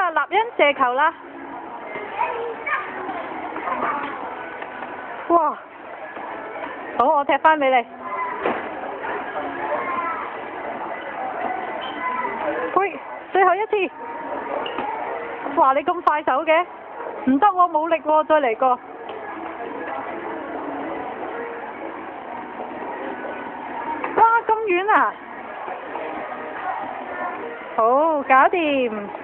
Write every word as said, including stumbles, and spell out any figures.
啦，立欣射球啦！哇！好，我踢翻俾你。喂，最後一次。哇！你咁快手嘅？唔得喎，冇力喎，再嚟過。哇！咁遠啊！好，搞掂。